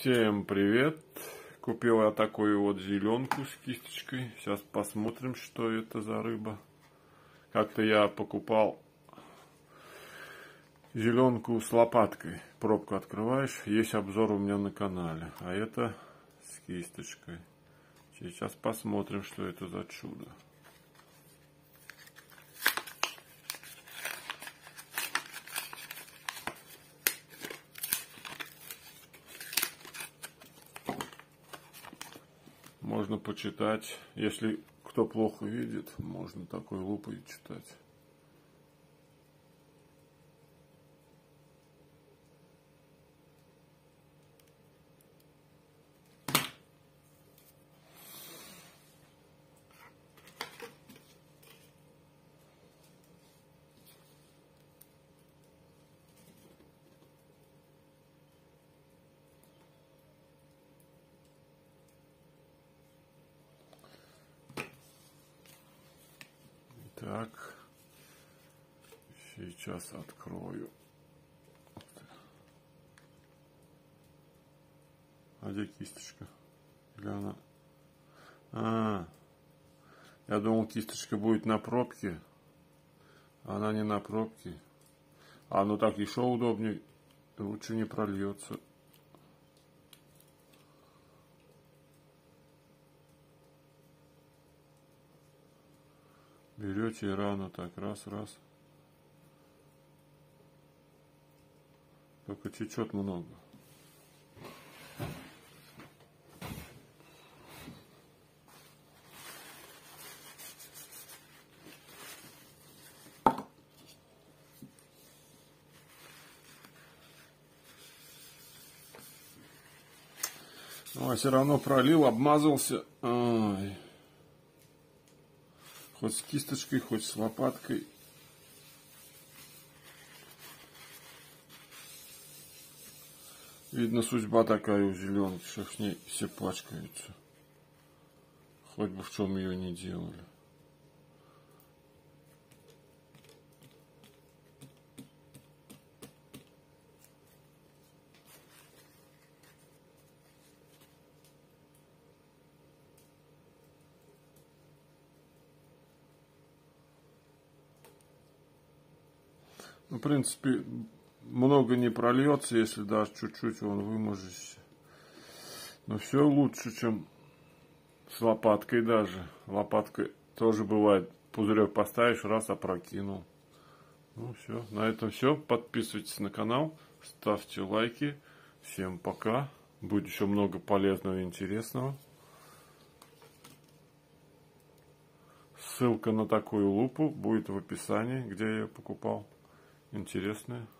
Всем привет! Купил я такую вот зеленку с кисточкой. Сейчас посмотрим, что это за рыба. Как-то я покупал зеленку с лопаткой. Пробку открываешь. Есть обзор у меня на канале. А это с кисточкой. Сейчас посмотрим, что это за чудо. Можно почитать, если кто плохо видит, можно такой лупой читать. Так, сейчас открою. А где кисточка? Или она? Я думал, кисточка будет на пробке. Она не на пробке. Ну так еще удобнее. Лучше не прольется. Берете и рано так, раз. Только течет много. Все равно пролил, обмазался. Хоть с кисточкой, хоть с лопаткой. Видно, судьба такая у зеленки, что с ней все пачкаются. Хоть бы в чем ее не делали. В принципе, много не прольется, если даже чуть-чуть он вымажется. Но все лучше, чем с лопаткой даже. Лопаткой тоже бывает. Пузырек поставишь, раз опрокинул. Все. На этом все. Подписывайтесь на канал. Ставьте лайки. Всем пока. Будет еще много полезного и интересного. Ссылка на такую лупу будет в описании, где я ее покупал. Интересная.